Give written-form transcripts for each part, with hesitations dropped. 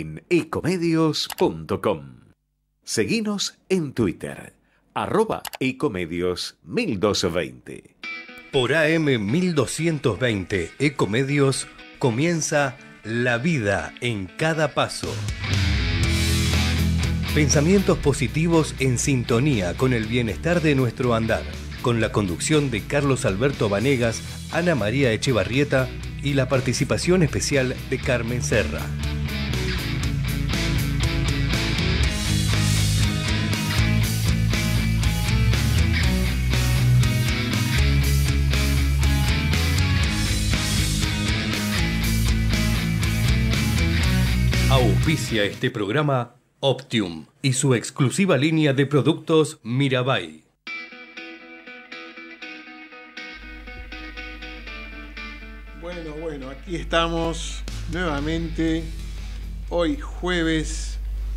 en ecomedios.com. Seguinos en Twitter, @ecomedios1220. Por AM 1220 Ecomedios comienza La Vida en Cada Paso. Pensamientos positivos en sintonía con el bienestar de nuestro andar, con la conducción de Carlos Alberto Vanegas, Ana María Echevarrieta y la participación especial de Carmen Serra. Auspicia este programa Optium y su exclusiva línea de productos Mirabai. Bueno, aquí estamos nuevamente, hoy jueves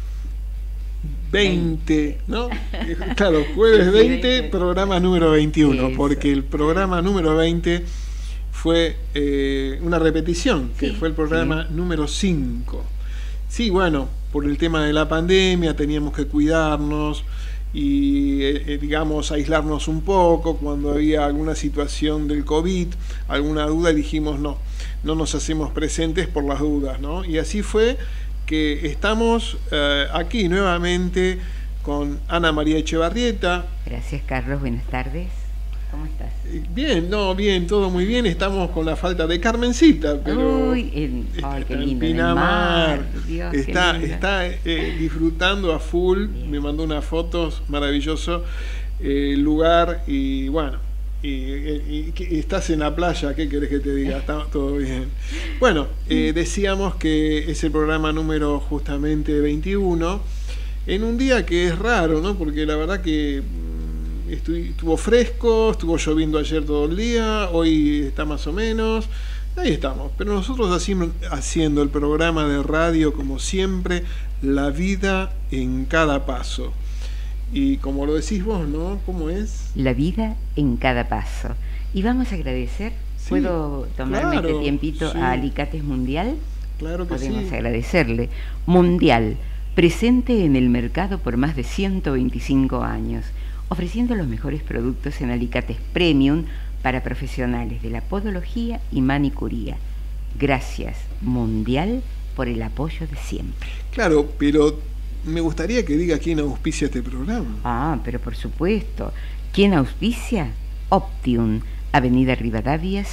20, ¿no? Claro, jueves 20, programa número 21, eso. Porque el programa número 20 fue una repetición, que fue el programa número 5. Sí, bueno, por el tema de la pandemia teníamos que cuidarnos y, digamos, aislarnos un poco cuando había alguna situación del COVID, alguna duda, dijimos no nos hacemos presentes por las dudas, ¿no? Y así fue que estamos aquí nuevamente con Ana María Echevarrieta. Gracias, Carlos, buenas tardes. ¿Cómo estás? Bien, bien, todo muy bien. Estamos con la falta de Carmencita, pero uy, qué lindo, Pinamar, Dios, está disfrutando a full. Bien. Me mandó unas fotos, maravilloso el lugar y bueno, y estás en la playa, ¿qué querés que te diga? Está todo bien. Bueno, decíamos que es el programa número justamente 21 en un día que es raro, ¿no? Porque la verdad que estuvo fresco, estuvo lloviendo ayer todo el día, hoy está más o menos, ahí estamos. Pero nosotros haciendo el programa de radio, como siempre, La Vida en Cada Paso. Y como lo decís vos, ¿no? ¿Cómo es? La vida en cada paso. Y vamos a agradecer, sí, ¿puedo tomarme este tiempito a Alicates Mundial? Claro que podemos agradecerle. Mundial, presente en el mercado por más de 125 años. Ofreciendo los mejores productos en alicates premium para profesionales de la podología y manicuría. Gracias, Mundial, por el apoyo de siempre. Claro, pero me gustaría que diga quién auspicia este programa. Pero por supuesto. ¿Quién auspicia? Optium, Avenida Rivadavia,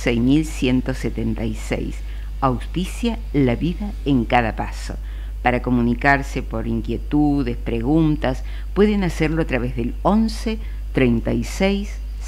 6176. Auspicia La Vida en Cada Paso. Para comunicarse por inquietudes, preguntas, pueden hacerlo a través del 11 36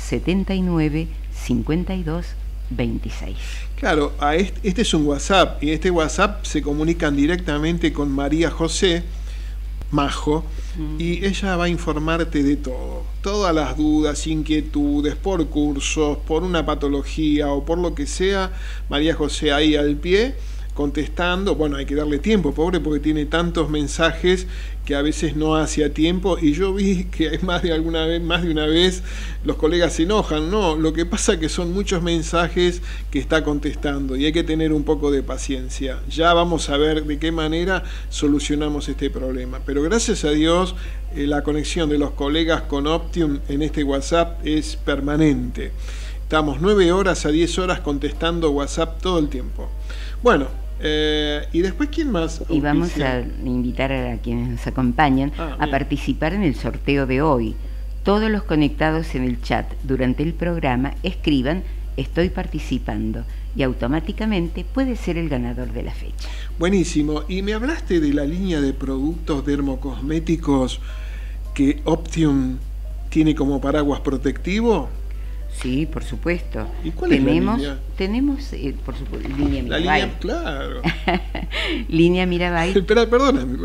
79 52 26. Claro, este es un WhatsApp, y este WhatsApp se comunican directamente con María José Majo, y ella va a informarte de todo. Todas las dudas, inquietudes, por cursos, por una patología o por lo que sea, María José ahí al pie, contestando. Bueno, hay que darle tiempo, pobre, porque tiene tantos mensajes que a veces no hace a tiempo, y yo vi que más de una vez los colegas se enojan. No, lo que pasa es que son muchos mensajes que está contestando y hay que tener un poco de paciencia. Ya vamos a ver de qué manera solucionamos este problema, pero gracias a Dios la conexión de los colegas con Optium en este WhatsApp es permanente. Estamos 9 horas a 10 horas contestando WhatsApp todo el tiempo. Bueno, y después, ¿quién más auspicia? Y vamos a invitar a quienes nos acompañan a participar en el sorteo de hoy. Todos los conectados en el chat durante el programa escriban "estoy participando" y automáticamente puede ser el ganador de la fecha. Buenísimo. Y me hablaste de la línea de productos dermocosméticos que Optium tiene como paraguas protectivo. Sí, por supuesto. ¿Y cuál es la línea? Tenemos, por supuesto, línea Mirabai. La línea, claro. Línea Mirabai. Espera, perdóname.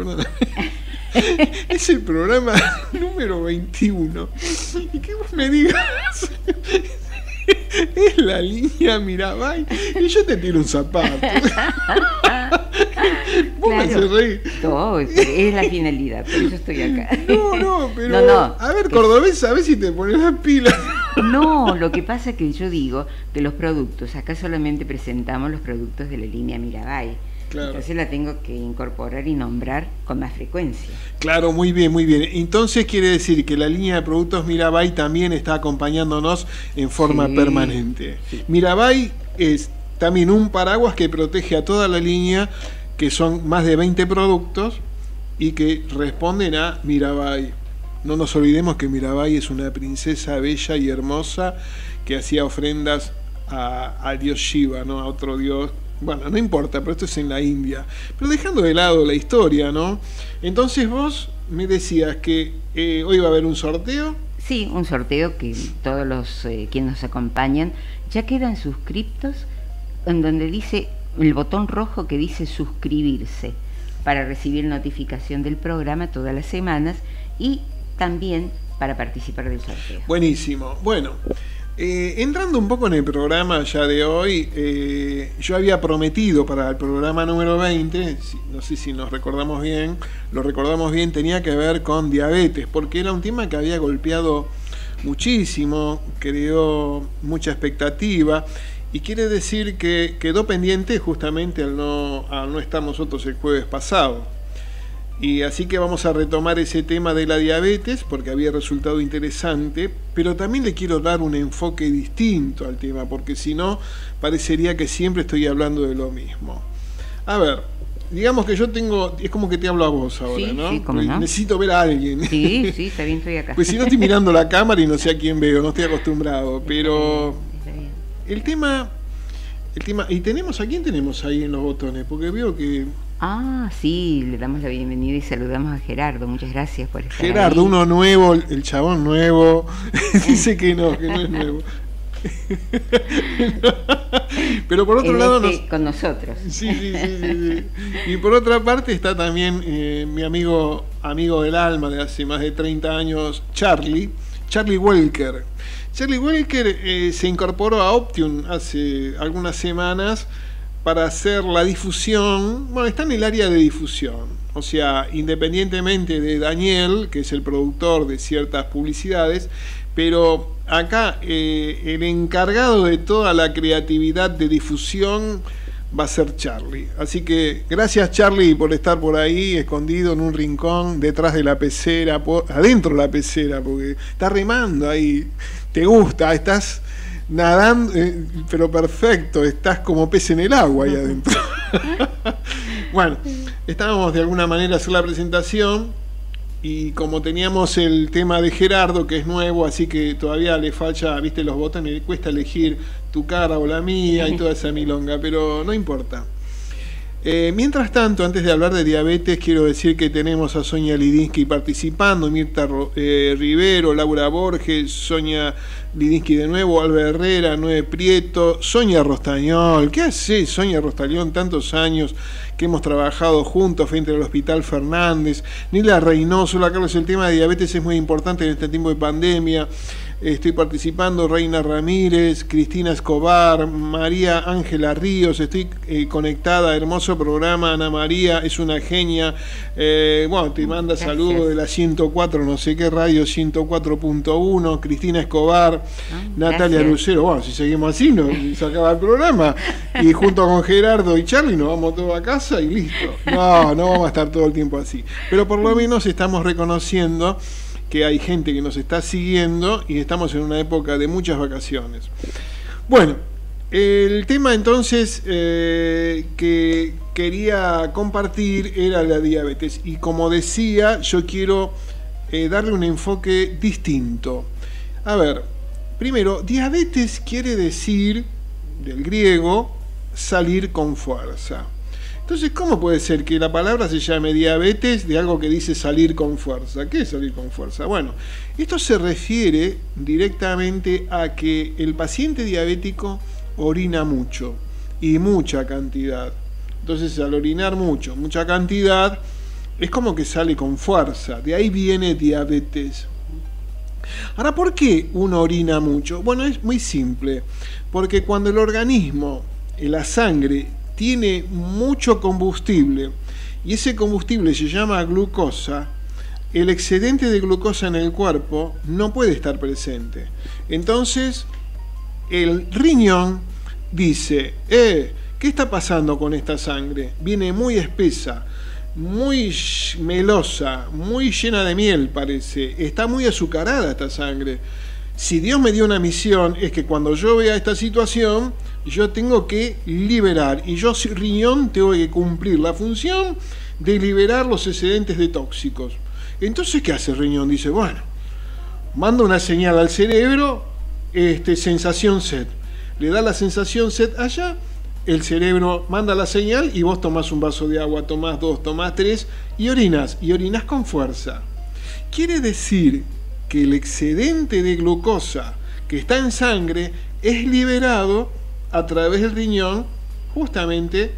Es el programa número 21. Y que vos me digas, es la línea Mirabai, y yo te tiro un zapato. Vos me haces reír. No, es la finalidad, por eso estoy acá. No, pero a ver, cordobés, a ver si te pones las pilas. No, lo que pasa es que yo digo de los productos, acá solamente presentamos los productos de la línea Mirabai, Claro. Entonces la tengo que incorporar y nombrar con más frecuencia. Claro, muy bien, muy bien. Entonces quiere decir que la línea de productos Mirabai también está acompañándonos en forma permanente. Sí. Mirabai es también un paraguas que protege a toda la línea, que son más de 20 productos y que responden a Mirabai. No nos olvidemos que Mirabai es una princesa bella y hermosa que hacía ofrendas a dios Shiva, ¿no? A otro dios. Bueno, no importa, pero esto es en la India. Pero dejando de lado la historia, ¿no? Entonces vos me decías que hoy va a haber un sorteo. Sí, un sorteo que todos los quienes nos acompañan ya quedan suscriptos, en donde dice el botón rojo que dice suscribirse para recibir notificación del programa todas las semanas y también para participar del sorteo. Buenísimo. Bueno, entrando un poco en el programa ya de hoy, yo había prometido para el programa número 20, no sé si nos recordamos bien, lo recordamos bien, tenía que ver con diabetes, porque era un tema que había golpeado muchísimo, creó mucha expectativa, y quiere decir que quedó pendiente justamente al no estar nosotros el jueves pasado. Y así que vamos a retomar ese tema de la diabetes porque había resultado interesante, pero también le quiero dar un enfoque distinto al tema, porque si no, parecería que siempre estoy hablando de lo mismo. A ver, digamos que yo tengo, es como que te hablo a vos ahora, Sí, ¿no? sí, ¿cómo no? Necesito ver a alguien. Sí, sí, está bien, estoy acá. Pues si no estoy mirando la cámara y no sé a quién veo, no estoy acostumbrado, pero Está bien. el tema, ¿y tenemos a quién tenemos ahí en los botones? Porque veo que... Ah, sí, le damos la bienvenida y saludamos a Gerardo. Muchas gracias por estar Gerardo, ahí. uno nuevo, el chabón nuevo, dice que no es nuevo. Pero por otro lado con nosotros. Sí. Y por otra parte está también mi amigo del alma de hace más de 30 años, Charlie Welker. Charlie Welker se incorporó a Optium hace algunas semanas para hacer la difusión. Bueno, está en el área de difusión, o sea, independientemente de Daniel, que es el productor de ciertas publicidades, pero acá el encargado de toda la creatividad de difusión va a ser Charlie. Así que gracias, Charlie, por estar por ahí escondido en un rincón detrás de la pecera, adentro de la pecera, porque está remando ahí, te gusta, estás nadando, pero perfecto, estás como pez en el agua ahí adentro. Bueno, estábamos de alguna manera a hacer la presentación y como teníamos el tema de Gerardo, que es nuevo, así que todavía le falta, viste los botones, le cuesta elegir tu cara o la mía y toda esa milonga, pero no importa. Mientras tanto, antes de hablar de diabetes, quiero decir que tenemos a Sonia Lidinsky participando, Mirta Rivero, Laura Borges, Sonia Lidinsky de nuevo, Alba Herrera, Noé Prieto, Sonia Rostañol. ¿Qué hace Sonia Rostañol? Tantos años que hemos trabajado juntos frente al Hospital Fernández. Nila Reynoso, hola Carlos, el tema de diabetes es muy importante en este tiempo de pandemia. Estoy participando, Reina Ramírez, Cristina Escobar, María Ángela Ríos, estoy conectada, hermoso programa, Ana María, es una genia. Bueno, te manda saludos de la 104, no sé qué radio, 104.1, Cristina Escobar, Natalia Lucero. Bueno, si seguimos así, se acaba el programa. Y junto con Gerardo y Charlie nos vamos todos a casa y listo. No vamos a estar todo el tiempo así. Pero por lo menos estamos reconociendo que hay gente que nos está siguiendo y estamos en una época de muchas vacaciones. Bueno, el tema entonces que quería compartir era la diabetes y como decía, yo quiero darle un enfoque distinto. A ver, primero, diabetes quiere decir, del griego, salir con fuerza. Entonces, ¿cómo puede ser que la palabra se llame diabetes de algo que dice salir con fuerza? ¿Qué es salir con fuerza? Bueno, esto se refiere directamente a que el paciente diabético orina mucho y mucha cantidad. Entonces, al orinar mucha cantidad, es como que sale con fuerza. De ahí viene diabetes. Ahora, ¿por qué uno orina mucho? Bueno, es muy simple. Porque cuando el organismo, la sangre, tiene mucho combustible y ese combustible se llama glucosa, el excedente de glucosa en el cuerpo no puede estar presente. Entonces el riñón dice, ¿Qué está pasando con esta sangre? Viene muy espesa, muy melosa, muy llena de miel parece. Está muy azucarada esta sangre. Si Dios me dio una misión, es que cuando yo vea esta situación, yo tengo que liberar. Y yo, riñón, tengo que cumplir la función de liberar los excedentes de tóxicos. Entonces, ¿qué hace el riñón? Dice, bueno, manda una señal al cerebro, sensación sed. Le da la sensación sed allá, el cerebro manda la señal y vos tomás un vaso de agua, tomás 2, tomás 3 y orinas con fuerza. Quiere decir que el excedente de glucosa que está en sangre es liberado a través del riñón, justamente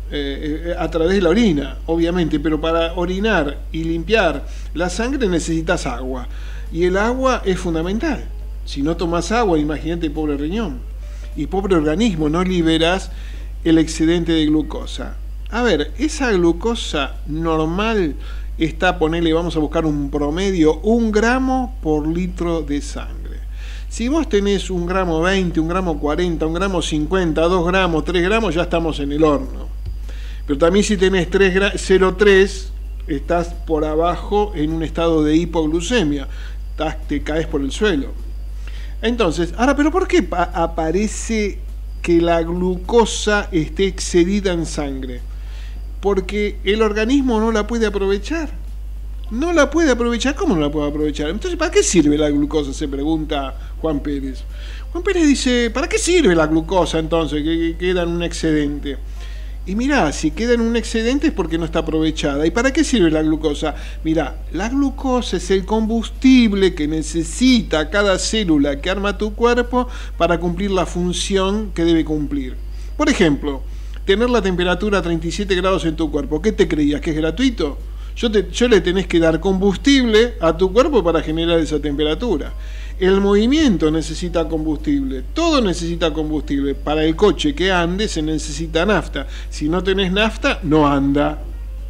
a través de la orina, obviamente, pero para orinar y limpiar la sangre necesitas agua, y el agua es fundamental. Si no tomas agua, imagínate, pobre riñón y pobre organismo, no liberas el excedente de glucosa. A ver, esa glucosa normal está, ponele, vamos a buscar un promedio, 1 gramo por litro de sangre. Si vos tenés 1 gramo 20, 1 gramo 40, 1 gramo 50, 2 gramos, 3 gramos, ya estamos en el horno. Pero también si tenés 0,3, estás por abajo en un estado de hipoglucemia, te caes por el suelo. Entonces, ahora, ¿pero por qué aparece que la glucosa esté excedida en sangre? Porque el organismo no la puede aprovechar. No la puede aprovechar. ¿Cómo no la puede aprovechar? Entonces, ¿para qué sirve la glucosa? Se pregunta Juan Pérez. Juan Pérez dice, ¿para qué sirve la glucosa entonces? Que queda en un excedente. Y mirá, si queda en un excedente es porque no está aprovechada. ¿Y para qué sirve la glucosa? Mirá, la glucosa es el combustible que necesita cada célula que arma tu cuerpo para cumplir la función que debe cumplir. Por ejemplo, tener la temperatura a 37 grados en tu cuerpo. ¿Qué te creías? ¿Que es gratuito? Yo le tenés que dar combustible a tu cuerpo para generar esa temperatura. El movimiento necesita combustible, todo necesita combustible. Para el coche que ande se necesita nafta. Si no tenés nafta, no anda,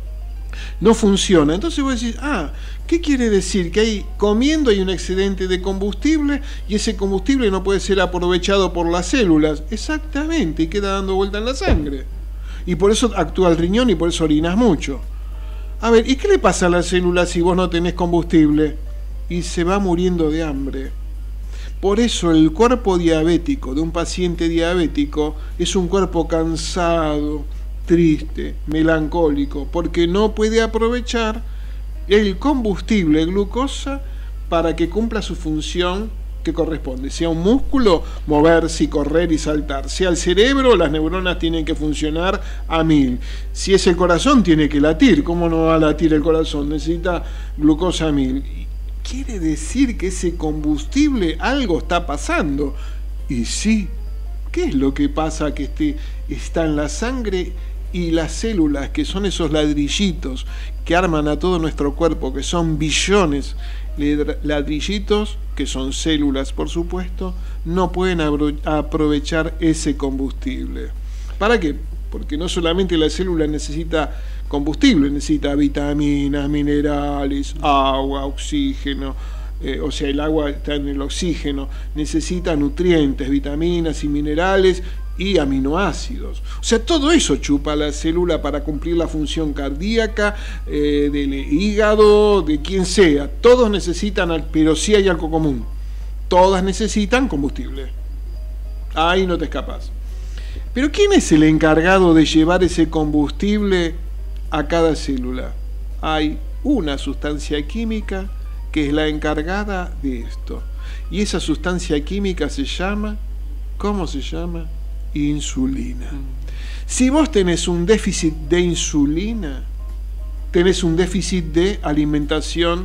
no funciona. Entonces vos decís, ¿qué quiere decir? Que comiendo hay un excedente de combustible y ese combustible no puede ser aprovechado por las células. Exactamente, y queda dando vuelta en la sangre. Y por eso actúa el riñón y por eso orinas mucho. A ver, ¿y qué le pasa a la célula si vos no tenés combustible? Y se va muriendo de hambre. Por eso el cuerpo diabético de un paciente diabético es un cuerpo cansado, triste, melancólico, porque no puede aprovechar el combustible glucosa para que cumpla su función que corresponde. Sea un músculo, moverse y correr y saltar. Sea el cerebro, las neuronas tienen que funcionar a 1000. Si es el corazón, tiene que latir. ¿Cómo no va a latir el corazón? Necesita glucosa a 1000. Quiere decir que ese combustible, algo está pasando. Y sí, ¿qué es lo que pasa? Que está en la sangre y las células, que son esos ladrillitos que arman a todo nuestro cuerpo, que son billones de ladrillitos, que son células por supuesto, no pueden aprovechar ese combustible. ¿Para qué? Porque no solamente la célula necesita combustible, necesita vitaminas, minerales, agua, oxígeno, o sea, el agua está en el oxígeno, necesita nutrientes, vitaminas y minerales y aminoácidos. O sea, todo eso chupa la célula para cumplir la función cardíaca, del hígado, de quien sea. Todos necesitan, pero sí hay algo común. Todas necesitan combustible. Ahí no te escapas. Pero ¿quién es el encargado de llevar ese combustible a cada célula? Hay una sustancia química que es la encargada de esto. Y esa sustancia química se llama, ¿cómo se llama? Insulina. Si vos tenés un déficit de insulina, tenés un déficit de alimentación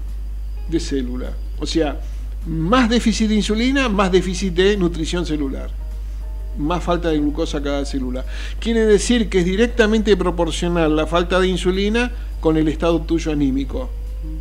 de célula. O sea, más déficit de insulina, más déficit de nutrición celular. Más falta de glucosa a cada célula. Quiere decir que es directamente proporcional la falta de insulina con el estado tuyo anímico.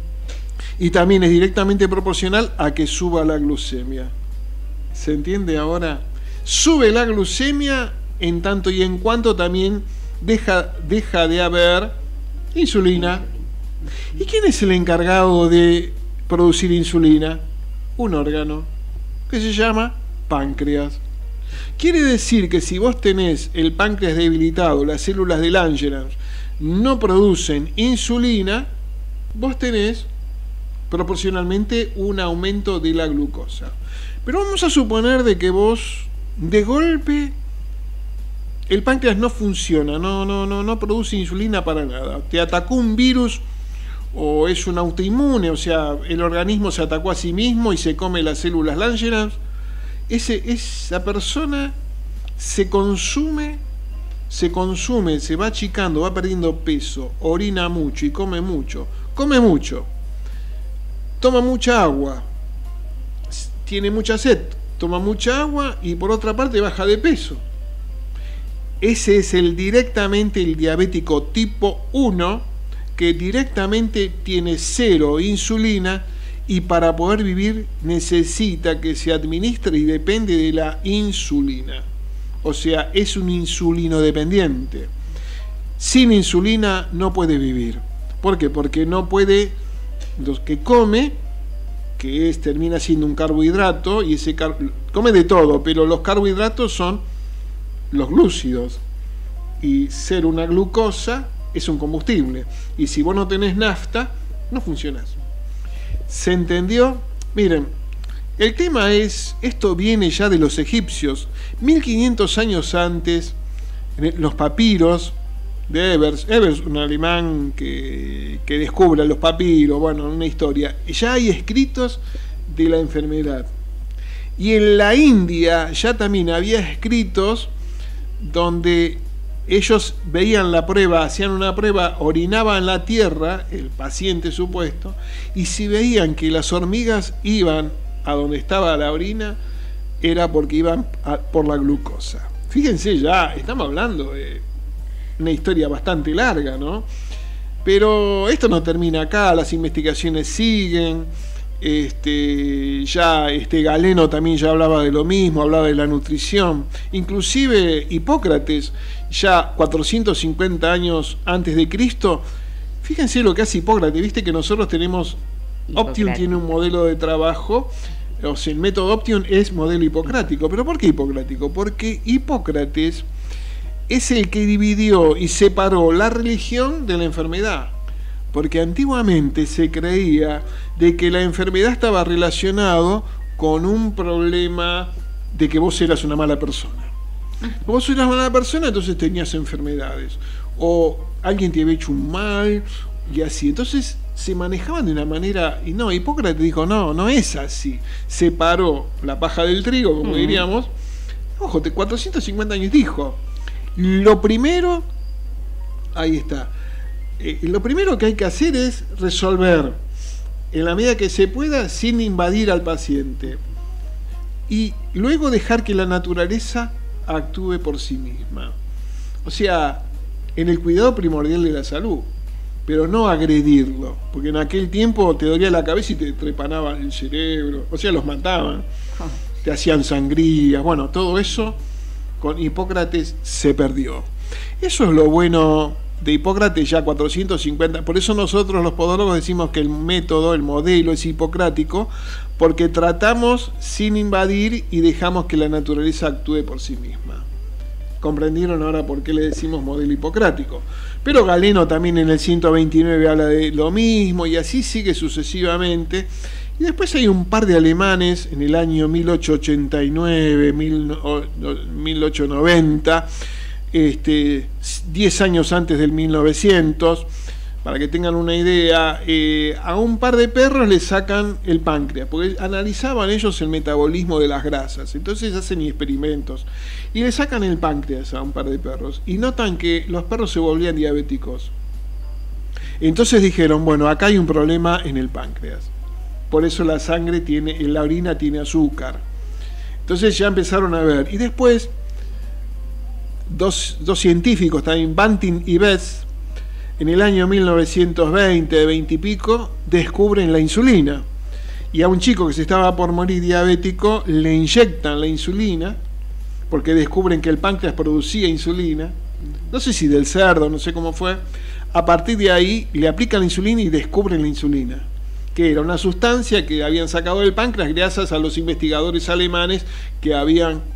Y también es directamente proporcional a que suba la glucemia. ¿Se entiende ahora? Sube la glucemia en tanto y en cuanto también deja de haber insulina. ¿Y quién es el encargado de producir insulina? Un órgano que se llama páncreas. Quiere decir que si vos tenés el páncreas debilitado, las células de Langerhans no producen insulina, vos tenés proporcionalmente un aumento de la glucosa. Pero vamos a suponer de que vos, de golpe, el páncreas no funciona, no produce insulina para nada. Te atacó un virus o es un autoinmune, o sea, el organismo se atacó a sí mismo y se come las células Langerhans. Esa persona se consume, se va achicando, va perdiendo peso, orina mucho y come mucho, toma mucha agua, tiene mucha sed, toma mucha agua y por otra parte baja de peso. Ese es directamente el diabético tipo 1, que directamente tiene 0 insulina y para poder vivir necesita que se administre y depende de la insulina. O sea, es un insulino dependiente. Sin insulina no puede vivir. ¿Por qué? Porque no puede, lo que come, termina siendo un carbohidrato, y come de todo, pero los carbohidratos son los glúcidos, y ser una glucosa es un combustible, y si vos no tenés nafta, no funcionás. ¿Se entendió? Miren, el tema es, esto viene ya de los egipcios, 1500 años antes, los papiros de Ebers, un alemán que descubre los papiros, bueno, una historia, ya hay escritos de la enfermedad. Y en la India ya también había escritos donde ellos veían la prueba, hacían una prueba, orinaban la tierra, el paciente supuesto, y si veían que las hormigas iban a donde estaba la orina, era porque iban por la glucosa. Fíjense, ya estamos hablando de una historia bastante larga, ¿no? Pero esto no termina acá, las investigaciones siguen. Galeno también ya hablaba de lo mismo, hablaba de la nutrición. Inclusive Hipócrates, ya 450 años antes de Cristo, fíjense lo que hace Hipócrates. Viste que nosotros tenemos, Optium tiene un modelo de trabajo, o sea, el método Optium es modelo hipocrático. ¿Pero por qué hipocrático? Porque Hipócrates es el que dividió y separó la religión de la enfermedad. Porque antiguamente se creía de que la enfermedad estaba relacionado con un problema de que vos eras una mala persona. Vos eras una mala persona, entonces tenías enfermedades. O alguien te había hecho un mal, y así. Entonces se manejaban de una manera... Y no, Hipócrates dijo, no es así. Separó la paja del trigo, como diríamos. Ojo, 450 años dijo. Lo primero... Ahí está. Lo primero que hay que hacer es resolver en la medida que se pueda sin invadir al paciente y luego dejar que la naturaleza actúe por sí misma, o sea, en el cuidado primordial de la salud, pero no agredirlo, porque en aquel tiempo te dolía la cabeza y te trepanaban el cerebro, o sea, los mataban, te hacían sangrías, bueno, todo eso con Hipócrates se perdió. Eso es lo bueno de Hipócrates, ya 450. Por eso nosotros los podólogos decimos que el método, el modelo es hipocrático, porque tratamos sin invadir y dejamos que la naturaleza actúe por sí misma. ¿Comprendieron ahora por qué le decimos modelo hipocrático? Pero Galeno también en el 129 habla de lo mismo, y así sigue sucesivamente. Y después hay un par de alemanes en el año 1889, 1890, 10 años antes del 1900, para que tengan una idea, a un par de perros le sacan el páncreas, porque analizaban ellos el metabolismo de las grasas, entonces hacen experimentos, y le sacan el páncreas a un par de perros, y notan que los perros se volvían diabéticos. Entonces dijeron, bueno, acá hay un problema en el páncreas, por eso la sangre la orina tiene azúcar. Entonces ya empezaron a ver, y después dos científicos también, Banting y Betz, en el año 1920, 20 y pico, descubren la insulina. Y a un chico que se estaba por morir diabético le inyectan la insulina, porque descubren que el páncreas producía insulina, no sé si del cerdo, no sé cómo fue. A partir de ahí le aplican la insulina y descubren la insulina, que era una sustancia que habían sacado del páncreas gracias a los investigadores alemanes que habían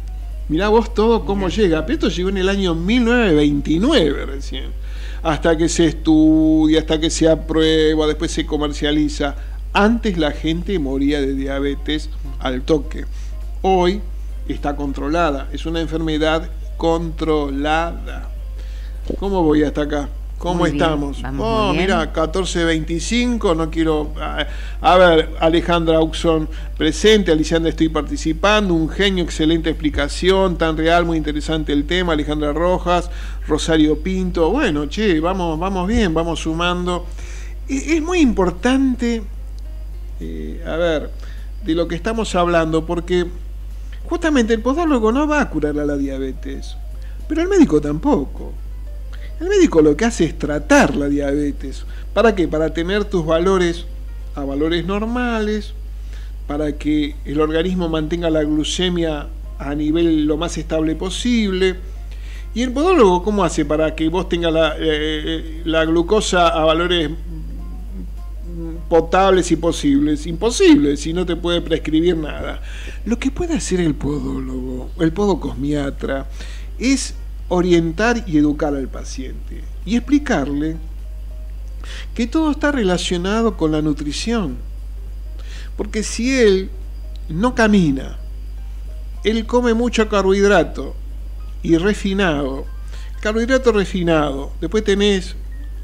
Mirá vos todo cómo llega. Pero esto llegó en el año 1929 recién. Hasta que se estudia, hasta que se aprueba, después se comercializa. Antes la gente moría de diabetes al toque. Hoy está controlada. Es una enfermedad controlada. ¿Cómo voy hasta acá? ¿Cómo estamos? Oh, mira, 14:25, no quiero... A ver, Alejandra Auxon presente, Alicianda estoy participando, un genio, excelente explicación, tan real, muy interesante el tema, Alejandra Rojas, Rosario Pinto, bueno, che, vamos bien, vamos sumando. Es muy importante, a ver, de lo que estamos hablando, porque justamente el podólogo no va a curar a la diabetes, pero el médico tampoco. El médico lo que hace es tratar la diabetes. ¿Para qué? Para tener tus valores a valores normales, para que el organismo mantenga la glucemia a nivel lo más estable posible. ¿Y el podólogo cómo hace para que vos tengas la glucosa a valores potables y posibles? Imposible, si no te puede prescribir nada. Lo que puede hacer el podólogo, el podocosmiatra, es orientar y educar al paciente y explicarle que todo está relacionado con la nutrición, porque si él no camina, él come mucho carbohidrato y refinado, después tenés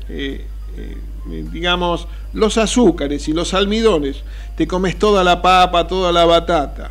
digamos los azúcares y los almidones, te comes toda la papa, toda la batata,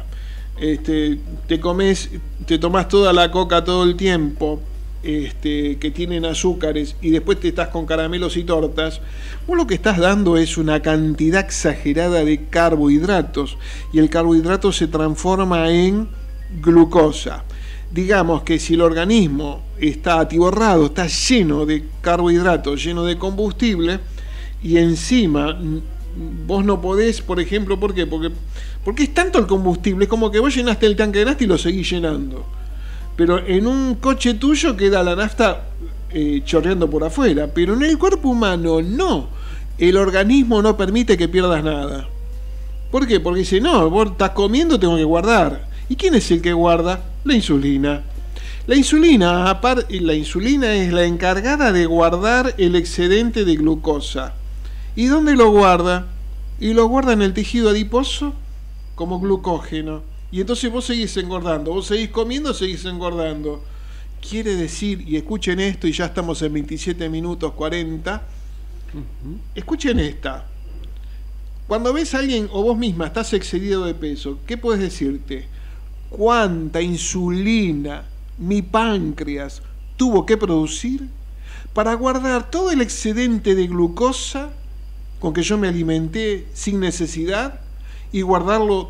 te tomás toda la coca todo el tiempo, que tienen azúcares, y después te estás con caramelos y tortas, vos lo que estás dando es una cantidad exagerada de carbohidratos, y el carbohidrato se transforma en glucosa. Digamos que si el organismo está atiborrado, está lleno de carbohidratos, lleno de combustible, y encima vos no podés, por ejemplo, ¿por qué? Porque es tanto el combustible, es como que vos llenaste el tanque de nafta y lo seguís llenando. Pero en un coche tuyo queda la nafta chorreando por afuera. Pero en el cuerpo humano no. El organismo no permite que pierdas nada. ¿Por qué? Porque dice, no, vos estás comiendo, tengo que guardar. ¿Y quién es el que guarda? La insulina. La insulina es la encargada de guardar el excedente de glucosa. ¿Y dónde lo guarda? Y lo guarda en el tejido adiposo como glucógeno. Y entonces vos seguís engordando, vos seguís comiendo, seguís engordando. Quiere decir, y escuchen esto, y ya estamos en 27 minutos 40, escuchen esta. Cuando ves a alguien o vos misma estás excedido de peso, ¿qué puedes decirte? ¿Cuánta insulina mi páncreas tuvo que producir para guardar todo el excedente de glucosa con que yo me alimenté sin necesidad y guardarlo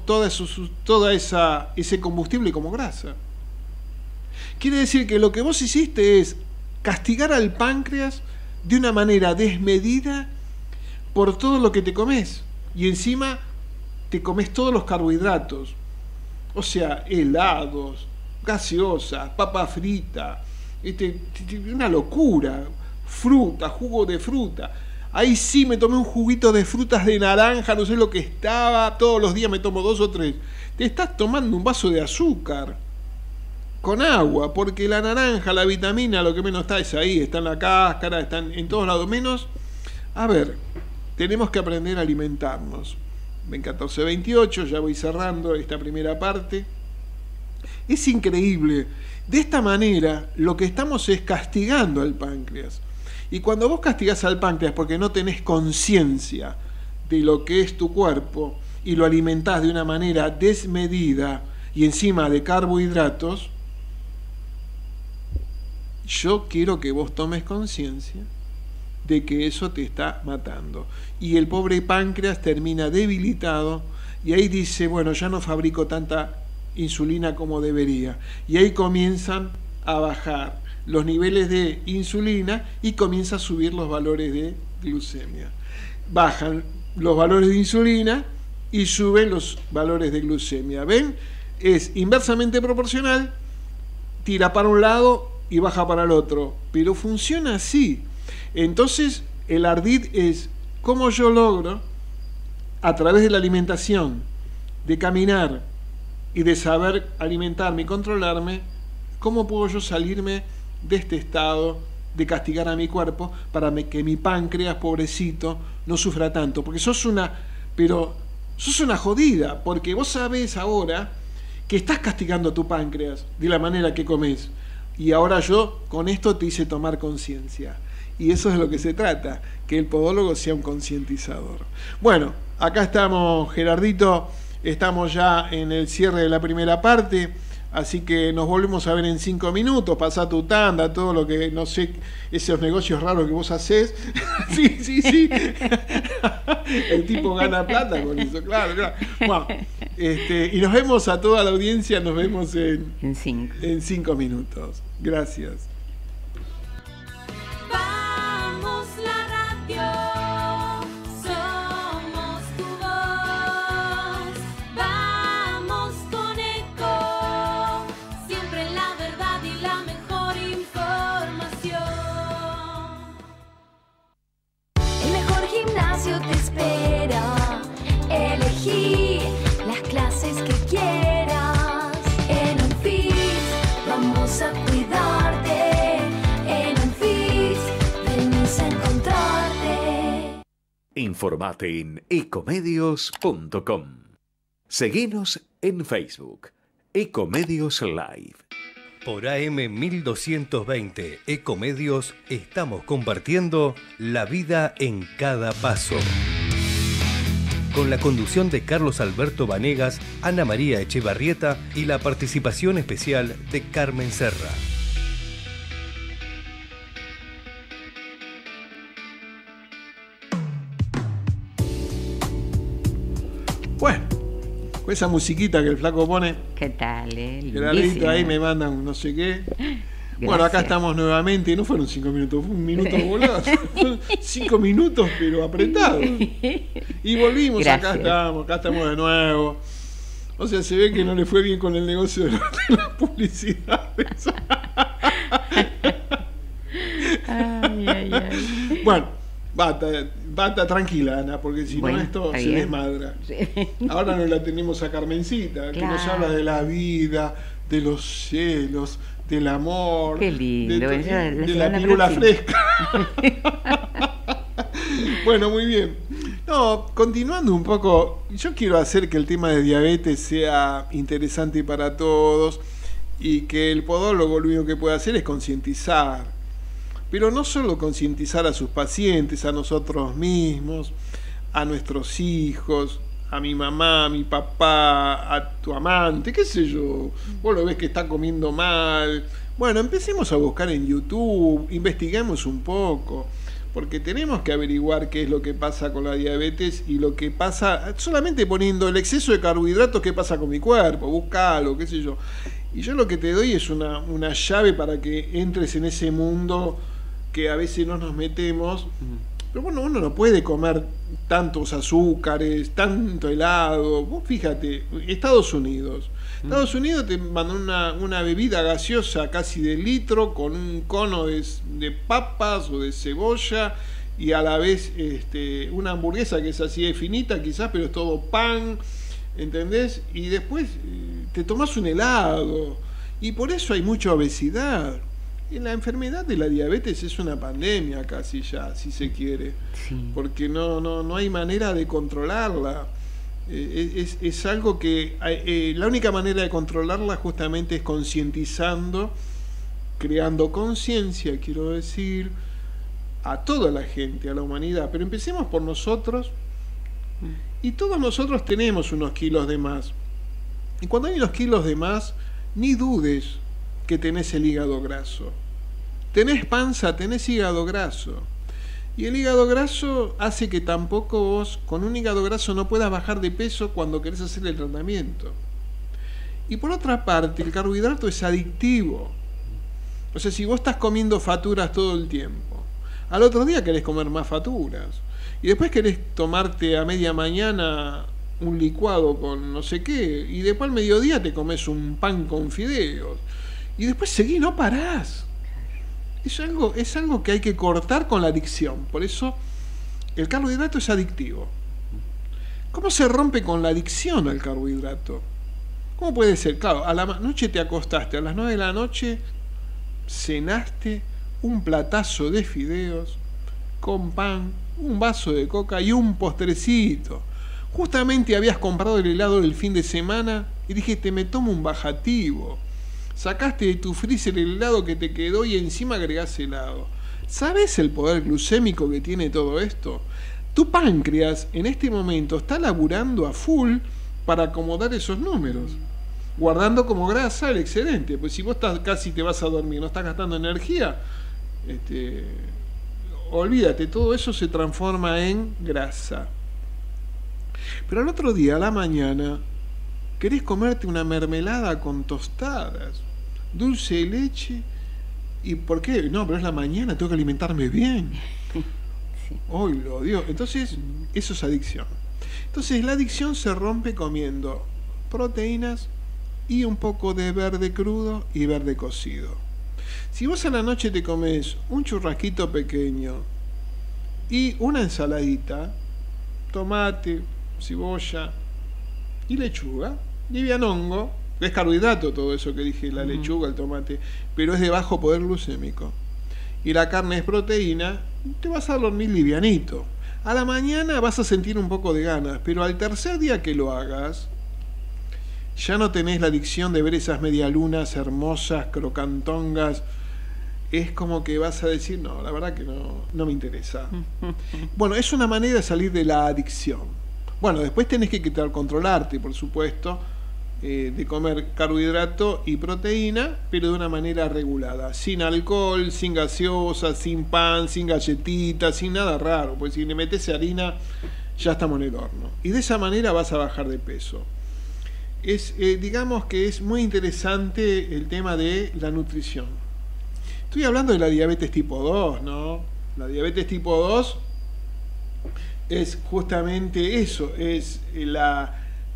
ese combustible como grasa? Quiere decir que lo que vos hiciste es castigar al páncreas de una manera desmedida por todo lo que te comes, y encima te comes todos los carbohidratos, o sea, helados, gaseosa, papa frita, una locura, fruta, jugo de fruta. Ahí sí me tomé un juguito de frutas de naranja, no sé lo que estaba, todos los días me tomo 2 o 3. Te estás tomando un vaso de azúcar con agua, porque la naranja, la vitamina, lo que menos está es ahí, está en la cáscara, está en todos lados, menos... A ver, tenemos que aprender a alimentarnos. En 14:28, ya voy cerrando esta primera parte. Es increíble. De esta manera, lo que estamos es castigando al páncreas. Y cuando vos castigás al páncreas porque no tenés conciencia de lo que es tu cuerpo y lo alimentás de una manera desmedida y encima de carbohidratos, yo quiero que vos tomes conciencia de que eso te está matando. Y el pobre páncreas termina debilitado y ahí dice, bueno, ya no fabrico tanta insulina como debería. Y ahí comienzan a bajar los niveles de insulina y comienza a subir los valores de glucemia. Bajan los valores de insulina y suben los valores de glucemia. ¿Ven? Es inversamente proporcional, tira para un lado y baja para el otro, pero funciona así. Entonces el ardid es cómo yo logro, a través de la alimentación, de caminar y de saber alimentarme y controlarme, ¿Cómo puedo yo salirme de este estado de castigar a mi cuerpo para que mi páncreas, pobrecito, no sufra tanto? Porque sos una jodida, porque vos sabés ahora que estás castigando a tu páncreas de la manera que comés. Y ahora yo con esto te hice tomar conciencia. Y eso es de lo que se trata, que el podólogo sea un concientizador. Bueno, acá estamos, Gerardito, estamos ya en el cierre de la primera parte, así que nos volvemos a ver en 5 minutos, pasá tu tanda, todo lo que, no sé, esos negocios raros que vos hacés. Sí. El tipo gana plata con eso, claro. Bueno, y nos vemos a toda la audiencia, nos vemos en 5 minutos. Gracias. Vamos la radio, somos tu voz. Vamos con Eco, siempre la verdad y la mejor información. El mejor gimnasio te espera. Elegí las clases que quieras. En Unfit vamos a cuidarte. En Unfit venimos a encontrarte. Informate en ecomedios.com. Seguinos en Facebook, Ecomedios Live. Por AM 1220 Ecomedios estamos compartiendo la vida en cada paso. Con la conducción de Carlos Alberto Vanegas, Ana María Echevarrieta y la participación especial de Carmen Serra. Bueno, con esa musiquita que el flaco pone, ¿Qué tal, Gerardito, ahí me mandan no sé qué. Bueno, acá estamos nuevamente, no fueron 5 minutos, fue 1 minuto volado. 5 minutos, pero apretados. Y volvimos, Gracias. acá estamos de nuevo. O sea, se ve que no le fue bien con el negocio de las publicidades. Ay. Bueno, basta, tranquila, Ana, porque si Bueno, no esto está se bien. desmadra. Sí. Ahora nos la tenemos a Carmencita, que nos Claro. habla de la vida, de los celos, del amor, Qué lindo, de, esa la de la semana pirula próxima. fresca. Bueno, muy bien. No, continuando un poco, yo quiero hacer que el tema de diabetes sea interesante para todos y que el podólogo lo único que puede hacer es concientizar. Pero no solo concientizar a sus pacientes, a nosotros mismos, a nuestros hijos, a mi mamá, a mi papá, a tu amante, qué sé yo. Vos lo ves que está comiendo mal. Bueno, empecemos a buscar en YouTube, investiguemos un poco, porque tenemos que averiguar qué es lo que pasa con la diabetes y lo que pasa, solamente poniendo el exceso de carbohidratos, qué pasa con mi cuerpo, búscalo, qué sé yo. Y yo lo que te doy es una llave para que entres en ese mundo que a veces no nos metemos. Pero bueno, uno no puede comer tantos azúcares, tanto helado. Vos fíjate, Estados Unidos te mandó una bebida gaseosa casi de litro con un cono de papas o de cebolla y a la vez una hamburguesa que es así de finita quizás, pero es todo pan, ¿entendés? Y después te tomás un helado y por eso hay mucha obesidad. Y la enfermedad de la diabetes es una pandemia casi ya, si se quiere, Sí. porque no hay manera de controlarla. Es algo que la única manera de controlarla justamente es concientizando, creando conciencia, quiero decir, a toda la gente, a la humanidad. Pero empecemos por nosotros, y todos nosotros tenemos unos kilos de más. Y cuando hay unos kilos de más, ni dudes que tenés el hígado graso. Tenés panza, tenés hígado graso. Y el hígado graso hace que tampoco vos, con un hígado graso, no puedas bajar de peso cuando querés hacer el tratamiento. Y por otra parte, el carbohidrato es adictivo. O sea, si vos estás comiendo faturas todo el tiempo, al otro día querés comer más faturas. Y después querés tomarte a media mañana un licuado con no sé qué, y después al mediodía te comes un pan con fideos. Y después seguís, no parás. Es algo que hay que cortar con la adicción. Por eso el carbohidrato es adictivo. ¿Cómo se rompe con la adicción al carbohidrato? ¿Cómo puede ser? Claro, a la noche te acostaste, a las 9 de la noche cenaste un platazo de fideos con pan, un vaso de coca y un postrecito. Justamente habías comprado el helado del fin de semana y dijiste, me tomo un bajativo. Sacaste de tu freezer el helado que te quedó y encima agregás helado. ¿Sabes el poder glucémico que tiene todo esto? Tu páncreas en este momento está laburando a full para acomodar esos números, guardando como grasa el excedente. Pues si vos casi te vas a dormir, no estás gastando energía, olvídate, todo eso se transforma en grasa. Pero al otro día, a la mañana, querés comerte una mermelada con tostadas, dulce de leche. ¿Y por qué? No, pero es la mañana, tengo que alimentarme bien. Sí. ¡Ay, lo odio! Entonces, eso es adicción. Entonces, la adicción se rompe comiendo proteínas y un poco de verde crudo y verde cocido. Si vos a la noche te comes un churrasquito pequeño y una ensaladita, tomate, cebolla y lechuga, livianongo, es carbohidrato todo eso que dije, la lechuga, el tomate, pero es de bajo poder glucémico. Y la carne es proteína, te vas a dormir livianito. A la mañana vas a sentir un poco de ganas, pero al tercer día que lo hagas, ya no tenés la adicción de ver esas medialunas hermosas, crocantongas. Es como que vas a decir, no, la verdad que no me interesa. Bueno, es una manera de salir de la adicción. Bueno, después tenés que controlarte, por supuesto, de comer carbohidrato y proteína, pero de una manera regulada, sin alcohol, sin gaseosa, sin pan, sin galletitas, sin nada raro, porque si le metes harina ya estamos en el horno. Y de esa manera vas a bajar de peso. Digamos que es muy interesante el tema de la nutrición. Estoy hablando de la diabetes tipo 2, ¿no? La diabetes tipo 2 es justamente eso, es la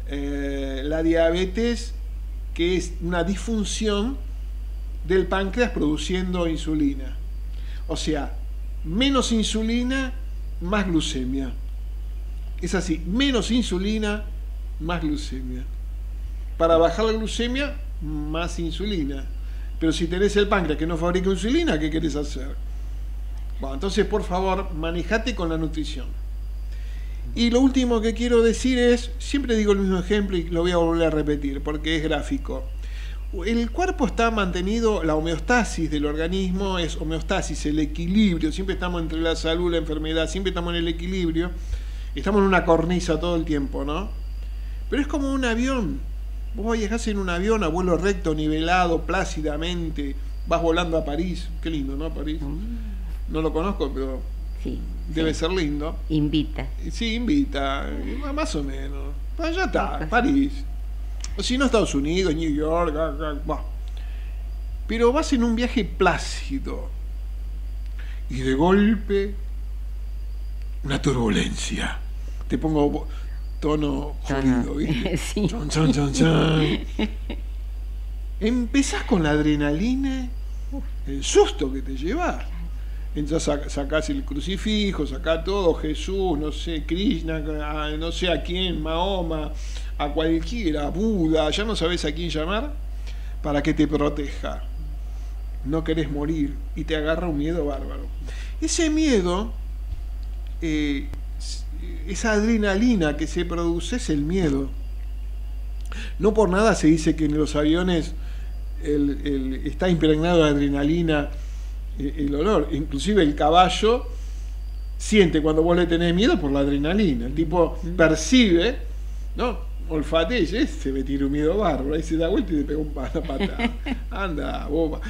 diabetes que es una disfunción del páncreas produciendo insulina. O sea, menos insulina, más glucemia. Es así, menos insulina, más glucemia. Para bajar la glucemia, más insulina. Pero si tenés el páncreas que no fabrica insulina, ¿qué querés hacer? Bueno, entonces, por favor, manejate con la nutrición. Y lo último que quiero decir es, siempre digo el mismo ejemplo y lo voy a volver a repetir porque es gráfico. El cuerpo está mantenido, la homeostasis del organismo es homeostasis, el equilibrio, siempre estamos entre la salud y la enfermedad, siempre estamos en el equilibrio, estamos en una cornisa todo el tiempo, ¿no? Pero es como un avión, vos viajás en un avión a vuelo recto, nivelado, plácidamente, vas volando a París, qué lindo, ¿no? París, no lo conozco, pero... Sí, debe ser lindo. Invita. Sí, invita, más o menos. Ya está, París. O si no, Estados Unidos, New York. Bah. Pero vas en un viaje plácido. Y de golpe, una turbulencia. Te pongo tono jodido, ¿viste? Sí. Chon, chon, chon, chon. Empezás con la adrenalina, el susto que te llevas. Entonces sacás el crucifijo, sacás todo, Jesús, no sé, Krishna, no sé a quién, Mahoma, a cualquiera, Buda, ya no sabés a quién llamar para que te proteja. No querés morir y te agarra un miedo bárbaro. Ese miedo, esa adrenalina que se produce es el miedo. No por nada se dice que en los aviones está impregnado de adrenalina el olor, inclusive el caballo siente cuando vos le tenés miedo por la adrenalina, el tipo percibe, ¿no? Olfatea y dice, se me tira un miedo bárbaro, ahí se da vuelta y te pega una patada, anda, boba.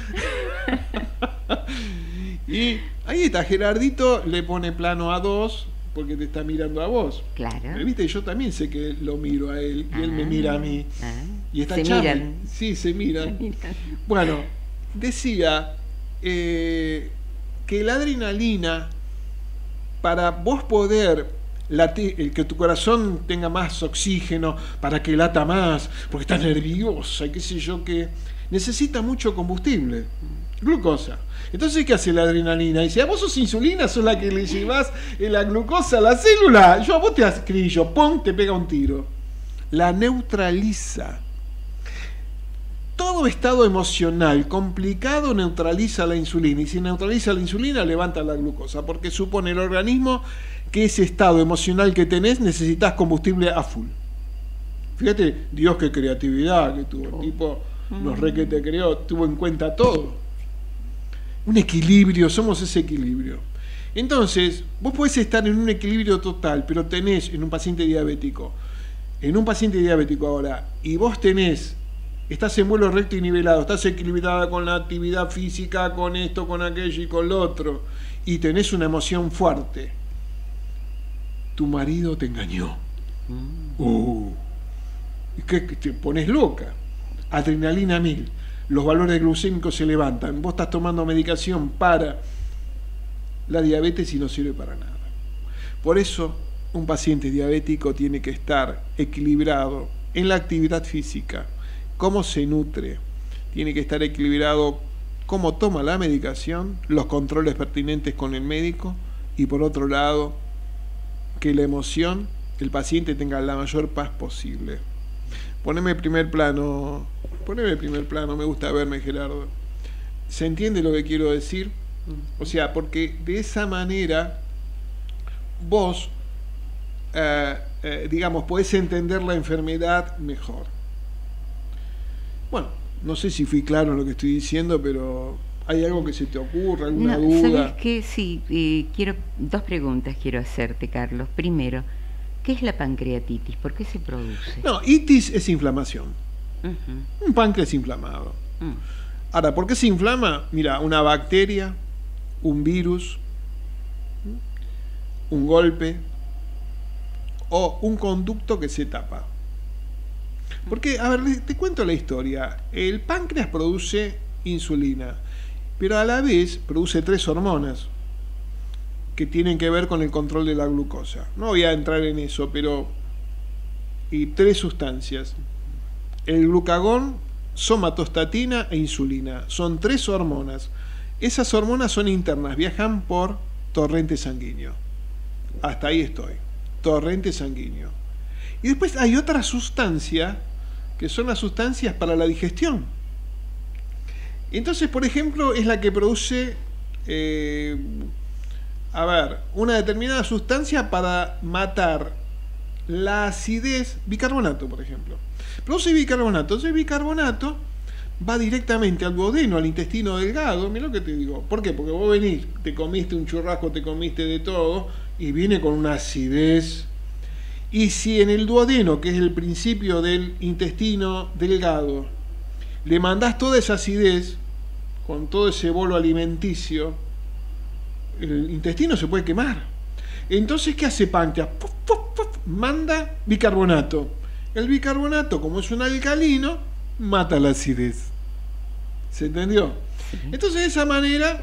Y ahí está, Gerardito le pone plano a 2 porque te está mirando a vos. Claro. ¿Viste? Yo también sé que lo miro a él y él me mira a mí. Y está se miran. Sí, se miran. Bueno, decía que la adrenalina, para vos poder que tu corazón tenga más oxígeno, para que lata más, porque estás nerviosa y qué sé yo, que necesita mucho combustible, glucosa. Entonces, ¿qué hace la adrenalina? Dice, vos sos insulina, sos la que le llevas la glucosa a la célula. Yo a vos te ascrillo, ¡pum!, te pega un tiro. La neutraliza. todo estado emocional complicado neutraliza la insulina, y si neutraliza la insulina levanta la glucosa, porque supone el organismo que ese estado emocional que tenés necesitas combustible a full. Fíjate, Dios, qué creatividad que tuvo, el tipo, los re que te creó, tuvo en cuenta todo. Un equilibrio, somos ese equilibrio. Entonces, vos podés estar en un equilibrio total, pero tenés en un paciente diabético ahora, y vos estás en vuelo recto y nivelado, estás equilibrada con la actividad física, con esto, con aquello y con lo otro, y tenés una emoción fuerte. Tu marido te engañó. ¿Qué? Te pones loca. Adrenalina 1000. Los valores glucémicos se levantan. Vos estás tomando medicación para la diabetes y no sirve para nada. Por eso, un paciente diabético tiene que estar equilibrado en la actividad física, cómo se nutre, tiene que estar equilibrado cómo toma la medicación, los controles pertinentes con el médico, y por otro lado, que la emoción, el paciente tenga la mayor paz posible. Poneme primer plano, me gusta verme, Gerardo. ¿Se entiende lo que quiero decir? O sea, porque de esa manera vos, digamos, podés entender la enfermedad mejor. Bueno, no sé si fui claro en lo que estoy diciendo, pero ¿hay algo que se te ocurra, alguna duda? ¿Sabes qué? Sí, dos preguntas quiero hacerte, Carlos. Primero, ¿qué es la pancreatitis? ¿Por qué se produce? No, itis es inflamación. Un páncreas inflamado. Ahora, ¿por qué se inflama? Mira, una bacteria, un virus, un golpe o un conducto que se tapa. Porque, a ver, te cuento la historia. El páncreas produce insulina, pero a la vez produce 3 hormonas que tienen que ver con el control de la glucosa. No voy a entrar en eso, pero... Y 3 sustancias. El glucagón, somatostatina e insulina. Son 3 hormonas. Esas hormonas son internas, viajan por torrente sanguíneo. Hasta ahí estoy. Torrente sanguíneo. Y después hay otra sustancia, que son las sustancias para la digestión. Entonces, por ejemplo, es la que produce... una determinada sustancia para matar la acidez, bicarbonato, por ejemplo. Produce bicarbonato. Entonces, bicarbonato va directamente al duodeno, al intestino delgado. Mira lo que te digo. ¿Por qué? Porque vos venís, te comiste un churrasco, te comiste de todo, y viene con una acidez. Y si en el duodeno, que es el principio del intestino delgado, le mandás toda esa acidez, con todo ese bolo alimenticio, el intestino se puede quemar. Entonces, ¿qué hace páncreas? Puf, puf, puf, manda bicarbonato. El bicarbonato, como es un alcalino, mata la acidez. ¿Se entendió? Entonces, de esa manera,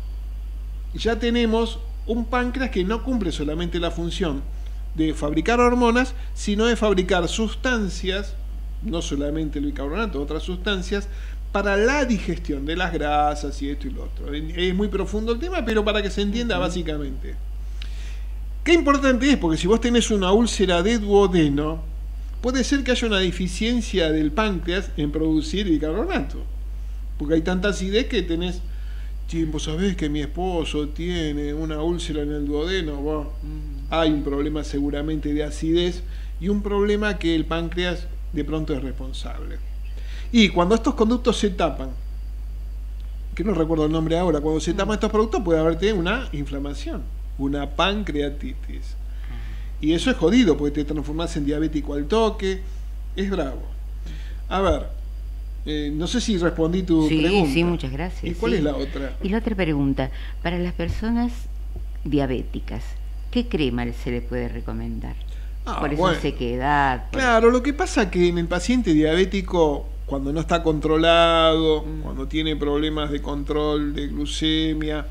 ya tenemos un páncreas que no cumple solamente la función de fabricar hormonas, sino de fabricar sustancias, no solamente el bicarbonato, otras sustancias, para la digestión de las grasas y esto y lo otro. Es muy profundo el tema, pero para que se entienda básicamente. Qué importante es, porque si vos tenés una úlcera de duodeno, puede ser que haya una deficiencia del páncreas en producir bicarbonato, porque hay tanta acidez que tenés... Vos sabés que mi esposo tiene una úlcera en el duodeno. Hay un problema seguramente de acidez y un problema que el páncreas de pronto es responsable. Y cuando estos conductos se tapan, que no recuerdo el nombre ahora, cuando se tapan estos productos puede haberte una inflamación, una pancreatitis. Y eso es jodido, porque te transformás en diabético al toque, es bravo. A ver, no sé si respondí tu pregunta. Sí, muchas gracias. ¿Y cuál es la otra? Y la otra pregunta, para las personas diabéticas, ¿qué crema se le puede recomendar? Por esa sequedad. Claro, lo que pasa que en el paciente diabético, cuando no está controlado, cuando tiene problemas de control de glucemia,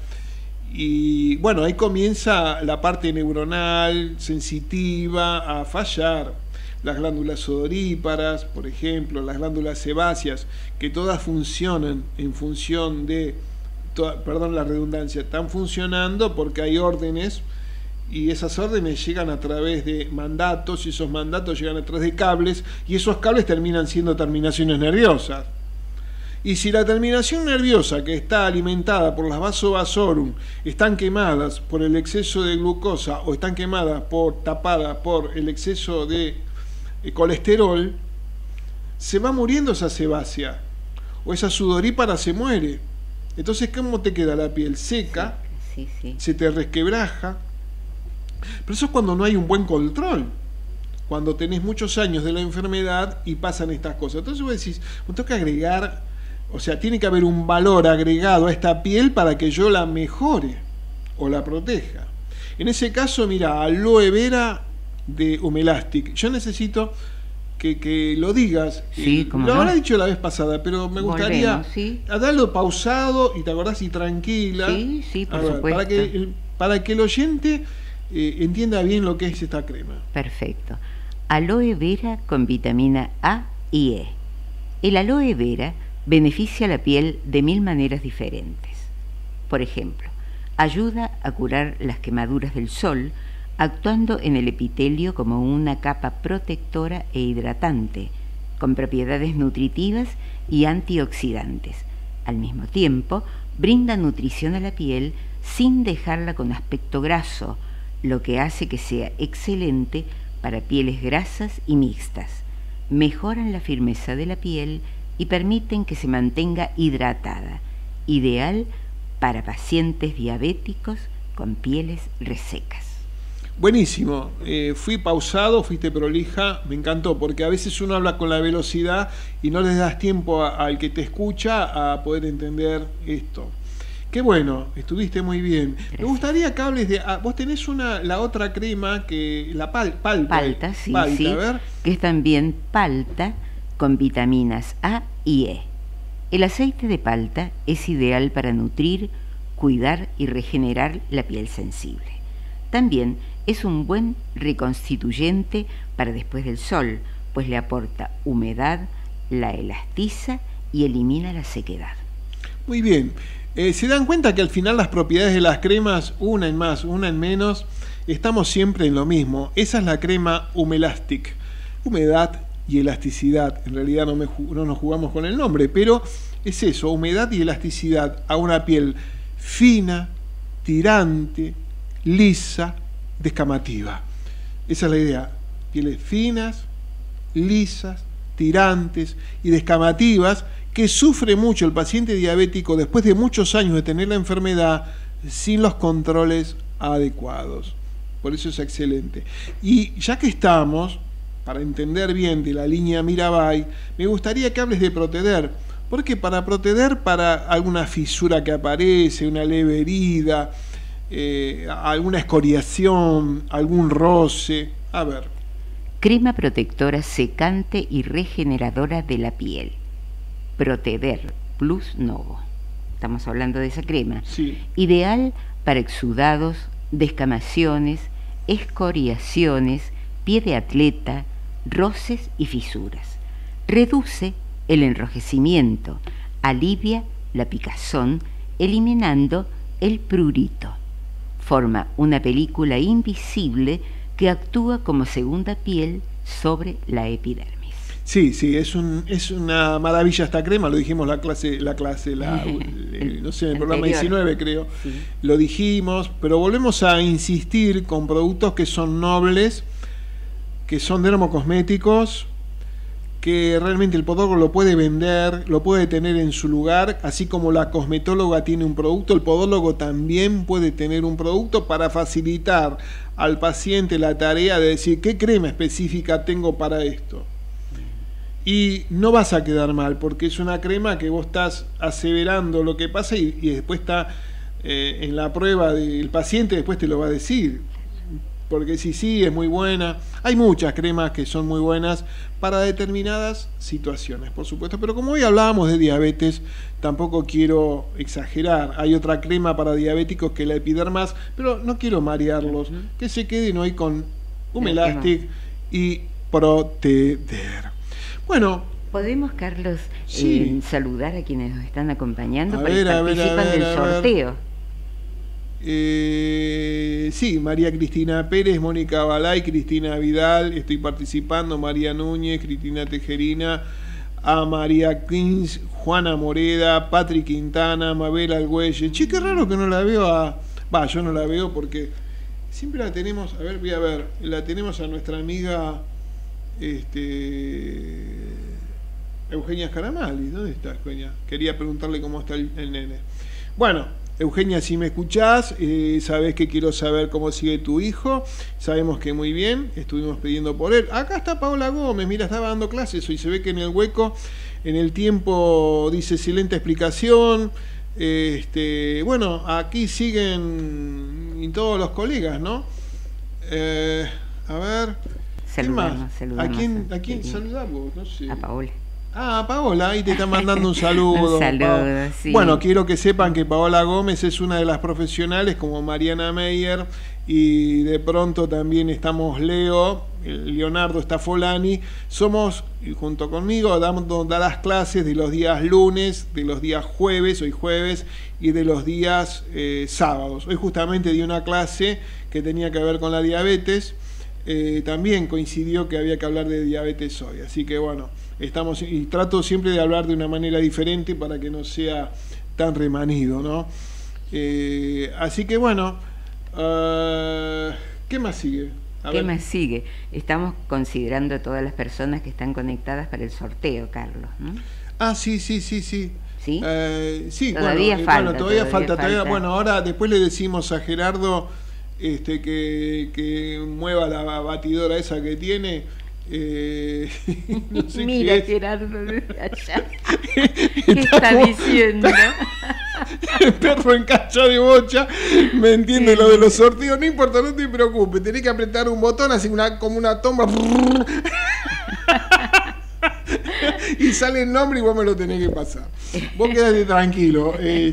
y bueno, ahí comienza la parte neuronal, sensitiva, a fallar. Las glándulas odoríparas, por ejemplo, las glándulas sebáceas, que todas funcionan en función de, perdón la redundancia, están funcionando porque hay órdenes, y esas órdenes llegan a través de mandatos, y esos mandatos llegan a través de cables, y esos cables terminan siendo terminaciones nerviosas. Y si la terminación nerviosa, que está alimentada por las vasovasorum, están quemadas por el exceso de glucosa o están quemadas tapadas por el exceso de colesterol, se va muriendo esa sebácea, o esa sudorípara se muere. Entonces, ¿cómo te queda la piel? Seca, Sí, sí. se te resquebraja. Pero eso es cuando no hay un buen control, cuando tenés muchos años de la enfermedad y pasan estas cosas. Entonces vos decís, me tengo que agregar, o sea, tiene que haber un valor agregado a esta piel para que yo la mejore o la proteja. En ese caso, mira, aloe vera de Humelastic. Yo necesito que lo digas. Sí, como lo no. habrá dicho la vez pasada, pero me gustaría Volvemos, sí. darlo pausado y te acordás y tranquila. Sí, sí, por A ver, supuesto. para que el oyente entienda bien lo que es esta crema. Perfecto. Aloe vera con vitamina A y E. El aloe vera beneficia a la piel de 1000 maneras diferentes. Por ejemplo, ayuda a curar las quemaduras del sol, actuando en el epitelio como una capa protectora e hidratante, con propiedades nutritivas y antioxidantes. Al mismo tiempo, brinda nutrición a la piel sin dejarla con aspecto graso, lo que hace que sea excelente para pieles grasas y mixtas. Mejoran la firmeza de la piel y permiten que se mantenga hidratada, ideal para pacientes diabéticos con pieles resecas. Buenísimo, fui pausado, fuiste prolija, me encantó, porque a veces uno habla con la velocidad y no les das tiempo al que te escucha a poder entender esto. Qué bueno, estuviste muy bien. Gracias. Me gustaría que hables de... vos tenés la otra crema, que la palta. Palta, sí, Palta, sí, a ver. que es también palta con vitaminas A y E. El aceite de palta es ideal para nutrir, cuidar y regenerar la piel sensible. También es un buen reconstituyente para después del sol, pues le aporta humedad, la elastiza y elimina la sequedad. Muy bien. ¿Se dan cuenta que al final las propiedades de las cremas, una en más, una en menos, estamos siempre en lo mismo? Esa es la crema Humelastic. Humedad y elasticidad. En realidad no nos jugamos con el nombre, pero es eso, humedad y elasticidad a una piel fina, tirante, lisa, descamativa. Esa es la idea. Pieles finas, lisas, tirantes y descamativas, que sufre mucho el paciente diabético después de muchos años de tener la enfermedad sin los controles adecuados. Por eso es excelente. Y ya que estamos, para entender bien de la línea Mirabai, me gustaría que hables de Proteder. Porque para Proteder, para alguna fisura que aparece, una leve herida, alguna escoriación, algún roce. A ver. Crema protectora secante y regeneradora de la piel. Proteder Plus Novo. Estamos hablando de esa crema. Sí. Ideal para exudados, descamaciones, escoriaciones, pie de atleta, roces y fisuras. Reduce el enrojecimiento, alivia la picazón, eliminando el prurito. Forma una película invisible que actúa como segunda piel sobre la epidermis. Sí, es una maravilla esta crema, lo dijimos no sé, en el programa 19 creo, Sí. Lo dijimos, pero volvemos a insistir con productos que son nobles, que son dermocosméticos, que realmente el podólogo lo puede vender, lo puede tener en su lugar, así como la cosmetóloga tiene un producto, el podólogo también puede tener un producto para facilitar al paciente la tarea de decir qué crema específica tengo para esto. Y no vas a quedar mal, porque es una crema que vos estás aseverando lo que pasa y después está en la prueba del paciente, después te lo va a decir. Porque sí, es muy buena. Hay muchas cremas que son muy buenas para determinadas situaciones, por supuesto. Pero como hoy hablábamos de diabetes, tampoco quiero exagerar. Hay otra crema para diabéticos que la Epidermas, pero no quiero marearlos. Que se queden hoy con Humelastic y Proteder. Bueno, ¿podemos, Carlos, Sí. saludar a quienes nos están acompañando A para ver, que a ver, participan a ver, del a ver. sorteo? Sí, María Cristina Pérez, Mónica Balay, Cristina Vidal, estoy participando, María Núñez, Cristina Tejerina, a María Kins, Juana Moreda, Patrick Quintana, Mabel Algüelle. Che, qué raro que no la veo a... yo no la veo porque siempre la tenemos... A ver, voy a ver. La tenemos a nuestra amiga Eugenia Scaramali. ¿Dónde está Eugenia? Quería preguntarle cómo está el nene. Bueno, Eugenia, si me escuchás, sabés que quiero saber cómo sigue tu hijo. Sabemos que muy bien, estuvimos pidiendo por él. Acá está Paola Gómez, mira, estaba dando clases hoy, se ve que en el hueco, en el tiempo, dice excelente explicación. Bueno, aquí siguen y todos los colegas, ¿no? A ver, ¿quién más? ¿A quién saludamos? No sé. A Paola. Ah, Paola, ahí te está mandando un saludo. Un saludo, sí. Bueno, quiero que sepan que Paola Gómez es una de las profesionales como Mariana Meyer, y de pronto también estamos Leonardo Stafolani. Somos, junto conmigo, damos las clases de los días lunes, de los días jueves, hoy jueves, y de los días sábados. Hoy justamente di una clase que tenía que ver con la diabetes. También coincidió que había que hablar de diabetes hoy, así que bueno, estamos, y trato siempre de hablar de una manera diferente para que no sea tan remanido, ¿no? Así que bueno, ¿qué más sigue? ¿Qué más sigue? Estamos considerando a todas las personas que están conectadas para el sorteo, Carlos, ¿no? Ah, sí. ¿Sí? Sí, Todavía falta. Bueno, ahora después le decimos a Gerardo que mueva la batidora esa que tiene. No sé. Mira, Gerardo, allá. ¿Qué está diciendo? El perro en cacha de bocha, me entiende lo de los sorteos. No importa, no te preocupes, tenés que apretar un botón así como una toma y sale el nombre y vos me lo tenés que pasar. Vos quedate tranquilo,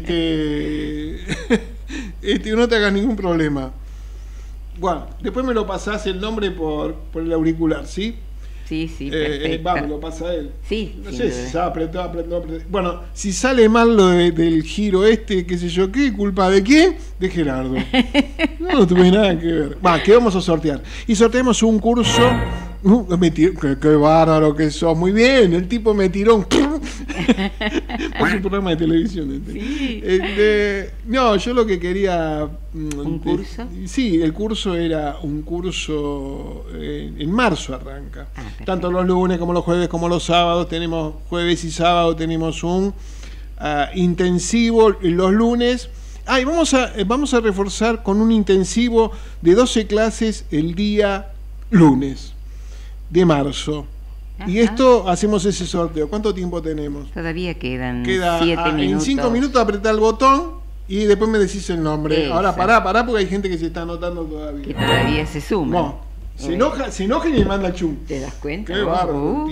no te hagas ningún problema. Bueno, después me lo pasás el nombre por el auricular, ¿sí? Sí, perfecto. Me lo pasa él. Sí, no sé si se apretó. Bueno, si sale mal lo del giro qué sé yo, ¿qué? ¿Culpa de quién? De Gerardo. No tuve nada que ver. ¿Qué vamos a sortear? Y sorteamos un curso. Qué bárbaro que sos. Muy bien, el tipo me tiró un... Es un programa de televisión. Sí. No, yo lo que quería... ¿Un curso? Sí, el curso era un curso... en marzo arranca. Tanto los lunes como los jueves como los sábados. Tenemos jueves y sábado, tenemos un intensivo los lunes. Y vamos a reforzar con un intensivo de 12 clases el día lunes de marzo. Ajá. Y esto, hacemos ese sorteo. ¿Cuánto tiempo tenemos? Todavía quedan 7 minutos. En 5 minutos apretar el botón y después me decís el nombre. Eso. Ahora pará porque hay gente que se está anotando todavía. Que todavía se suma. No, se enoja y me manda chum. ¿Te das cuenta? Qué bárbaro.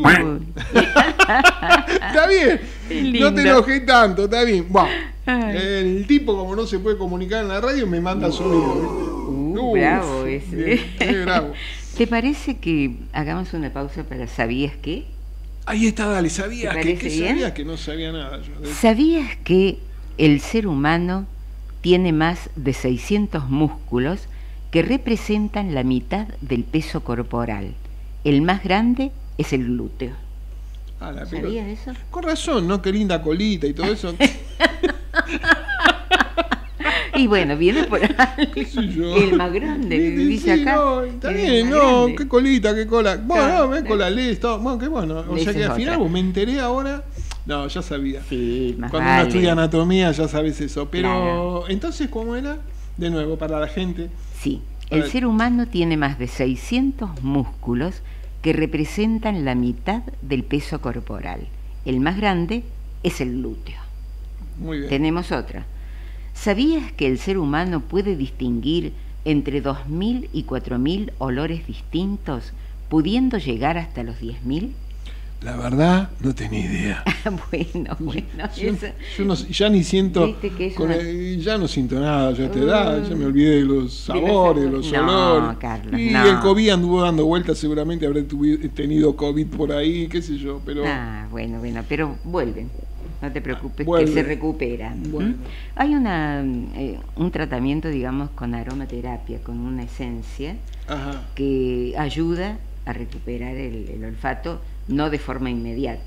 Está bien, no te enojé tanto, está bien. Bueno, el tipo, como no se puede comunicar en la radio, me manda sonido. Bravo ese. Bravo. ¿Te parece que hagamos una pausa para ¿sabías qué? Ahí está, dale, ¿sabías qué? ¿Qué sabías? Que no sabía nada yo. ¿Sabías que el ser humano tiene más de 600 músculos que representan la mitad del peso corporal? El más grande es el glúteo. ¿Sabías eso? Con razón, ¿no? Qué linda colita y todo eso. Y bueno, viene por ahí el más grande, dice acá. No, está bien, no, qué colita, qué cola. Bueno, ven con la ley, bueno, qué bueno. O sea que al final me enteré ahora. No, ya sabía. Sí, más cuando uno estudia anatomía ya sabes eso. Pero, entonces, ¿cómo era? De nuevo, para la gente. Sí, el ser humano tiene más de 600 músculos que representan la mitad del peso corporal. El más grande es el glúteo. Muy bien. Tenemos otra. ¿Sabías que el ser humano puede distinguir entre 2.000 y 4.000 olores distintos, pudiendo llegar hasta los 10.000? La verdad, no tenía idea. Bueno. Yo ya ni siento... ya no siento nada, ya te da, ya me olvidé de los sabores, de los olores. Carlos, y el COVID anduvo dando vueltas, seguramente habré tenido COVID por ahí, qué sé yo, pero... Bueno, pero vuelven. No te preocupes, que se recuperan. Bueno. Hay un tratamiento, digamos, con aromaterapia, con una esencia que ayuda a recuperar el olfato, no de forma inmediata,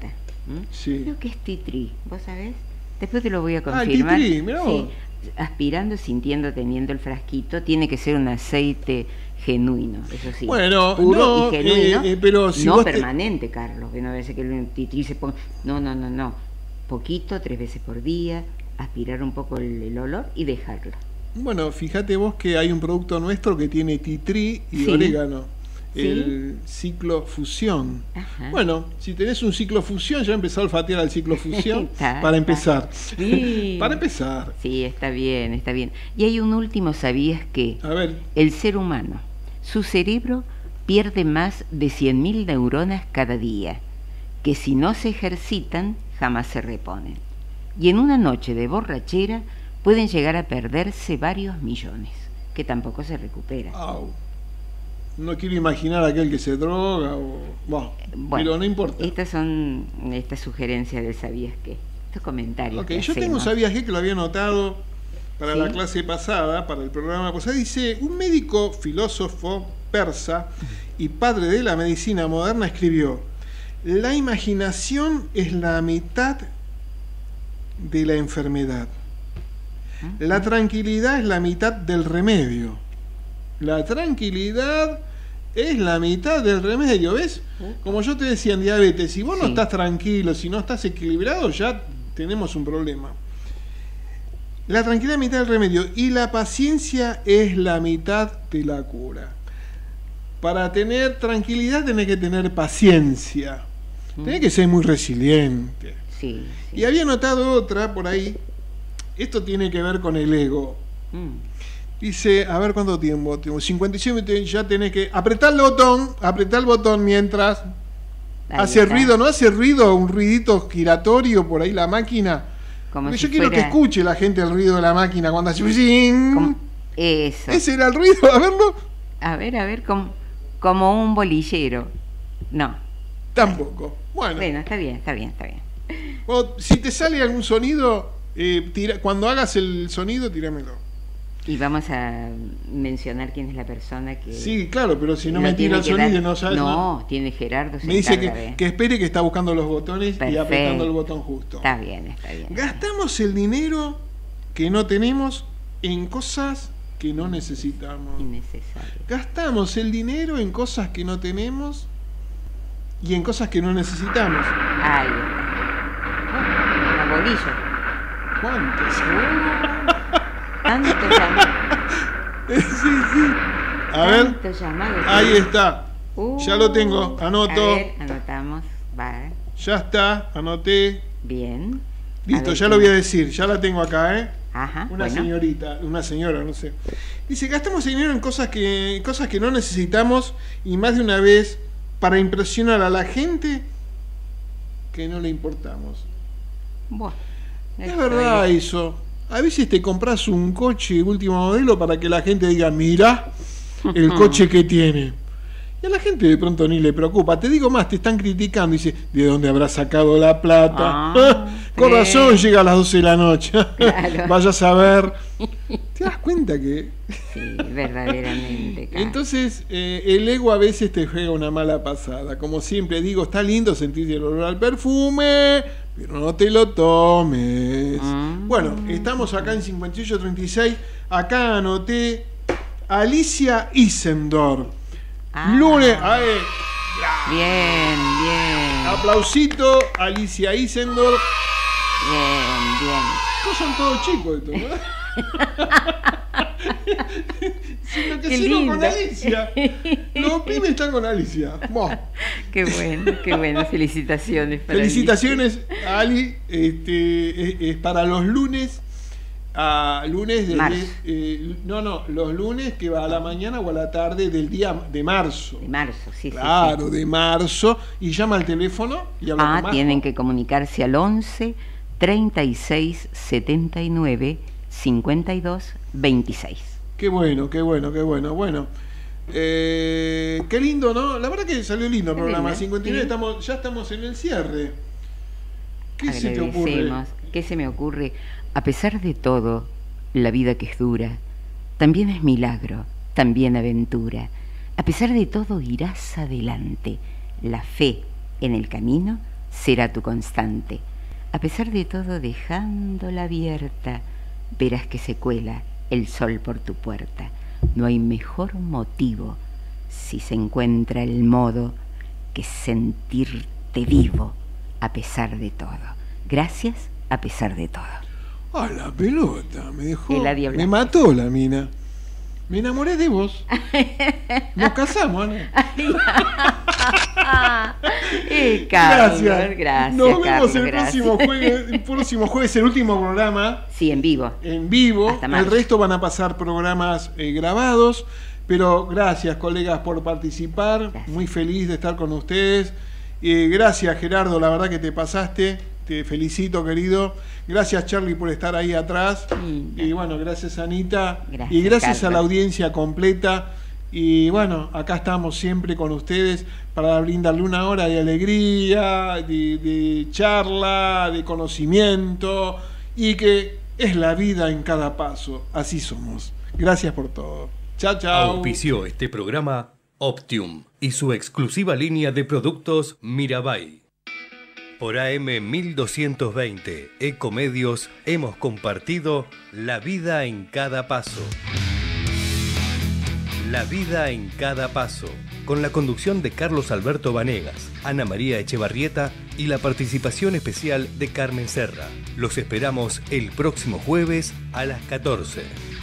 Sí. Creo que es tea tree, ¿vos sabés? Después te lo voy a Ah, el confirmar. tea tree, mirá vos. Sí, aspirando, sintiendo, teniendo el frasquito, tiene que ser un aceite genuino, eso sí. Bueno, puro no, y genuino, pero si no vos permanente, Carlos, que no debe ser que el tea tree se ponga... No. Poquito, 3 veces por día, aspirar un poco el olor y dejarlo. Bueno, fíjate vos que hay un producto nuestro que tiene tea tree y Sí. orégano. Sí. El ciclo fusión. Ajá. Bueno, si tenés un ciclo fusión, ya empezó a olfatear al ciclo fusión Está, para empezar. Sí. Para empezar. Sí, está bien, está bien. Y hay un último, ¿sabías que A ver, el ser humano, su cerebro pierde más de 100.000 neuronas cada día, que si no se ejercitan jamás se reponen? Y en una noche de borrachera pueden llegar a perderse varios millones, que tampoco se recuperan. au. No quiero imaginar a aquel que se droga o... Bueno, pero no importa. Estas son estas sugerencias del ¿sabías qué? Estos comentarios. Ok, que yo tengo un hacemos. sabías que lo había notado para ¿Sí? la clase pasada, para el programa pasado. Dice, un médico filósofo persa y padre de la medicina moderna escribió: la imaginación es la mitad de la enfermedad. La tranquilidad es la mitad del remedio. La tranquilidad es la mitad del remedio, ¿ves? Como yo te decía en diabetes, si vos no Sí. estás tranquilo, si no estás equilibrado, ya tenemos un problema. La tranquilidad es la mitad del remedio y la paciencia es la mitad de la cura. Para tener tranquilidad tenés que tener paciencia. Tenés que ser muy resiliente. Sí, sí. Y había notado otra por ahí. Esto tiene que ver con el ego. Mm. Dice, a ver cuánto tiempo. 57, ya tenés que apretar el botón mientras Ahí hace está. ruido, ¿no hace ruido? Un ruidito giratorio por ahí la máquina. Como Porque si yo quiero que fuera- escuche la gente el ruido de la máquina cuando hace ¡zing! Como- Eso. Ese era el ruido, a verlo. A ver, como un bolillero. No. Tampoco. Bueno, Bueno, está bien. o si te sale algún sonido, cuando hagas el sonido, tíramelo. Y vamos a mencionar quién es la persona que... Sí, claro, pero si no lo me tira el tiene que sonido dar. no sale. No, tiene Gerardo, se Me dice encarga de- que espere que está buscando los botones y Perfecto. apretando el botón justo. Está bien. Gastamos el dinero que no tenemos en cosas que no necesitamos. Innecesario. Gastamos el dinero en cosas que no tenemos y en cosas que no necesitamos. Ahí está. La bolilla. ¿Cuántos? Tanto llamado. Sí. A ver, Tanto llamado. ahí está. Ya lo tengo, A anoto. ver, anotamos. Va. Ya está, anoté. Bien. Listo, ver ya lo quién- voy a decir, ya la tengo acá, ¿eh? Ajá. Una bueno. señorita, una señora, no sé. Dice, gastamos dinero en cosas que no necesitamos y más de una vez para impresionar a la gente que no le importamos. Bueno, Es esto verdad eso. A veces te compras un coche último modelo para que la gente diga, mira el coche que tiene. Y a la gente de pronto ni le preocupa. Te digo más, te están criticando. Dice, ¿de dónde habrá sacado la plata? Ah, Con sí. razón llega a las 12 de la noche. Claro. Vaya a saber. ¿Te das cuenta que...? Sí, verdaderamente. claro. Entonces, el ego a veces te juega una mala pasada. Como siempre digo, está lindo sentir el olor al perfume, pero no te lo tomes. Bueno, estamos acá en 5836. Acá anoté Alicia Isendor. Ah. Lunes. Ahí, Bien. aplausito, Alicia Isendor. Bien. Estos son todos chicos estos, ¿no? Sino que Qué sigo con lindo. Alicia. Los pibes están con Alicia. Bueno. Qué bueno. Felicitaciones para Felicitaciones, Ali. Es para los lunes. Lunes de Marzo. los lunes que va a la mañana o a la tarde del día de marzo. De marzo, sí. Claro, de marzo. Y llama al teléfono y habla con Marco. Tienen que comunicarse al 11 36 79 52 26. Qué bueno. Bueno. Qué lindo, ¿no? La verdad que salió lindo el Qué programa. lindo, 59, sí. ya estamos en el cierre. ¿Qué se te ocurre? Agradecemos. ¿Qué se me ocurre? A pesar de todo, la vida que es dura, también es milagro, también aventura. A pesar de todo, irás adelante. La fe en el camino será tu constante. A pesar de todo, dejándola abierta, verás que se cuela el sol por tu puerta. No hay mejor motivo, si se encuentra el modo, que sentirte vivo a pesar de todo. Gracias a pesar de todo. Ah, la pelota, me dejó. Me mató la mina. Me enamoré de vos. Nos casamos, ¿no? Gracias. Nos vemos Carlos, el próximo jueves, el último programa. Sí, en vivo. En vivo. Hasta El mayo. resto van a pasar programas grabados. Pero gracias, colegas, por participar. Gracias. Muy feliz de estar con ustedes. Gracias, Gerardo, la verdad que te pasaste. Te felicito, querido. Gracias, Charlie, por estar ahí atrás. Y bueno, gracias, Anita. Gracias, y gracias Carlos. a la audiencia completa. Y bueno, acá estamos siempre con ustedes para brindarle una hora de alegría, de charla, de conocimiento, y que es la vida en cada paso. Así somos. Gracias por todo. Chao, chao. Auspició este programa Optium y su exclusiva línea de productos Mirabai. Por AM 1220 Ecomedios hemos compartido La vida en cada paso. La vida en cada paso, con la conducción de Carlos Alberto Vanegas, Ana María Echevarrieta y la participación especial de Carmen Serra. Los esperamos el próximo jueves a las 14.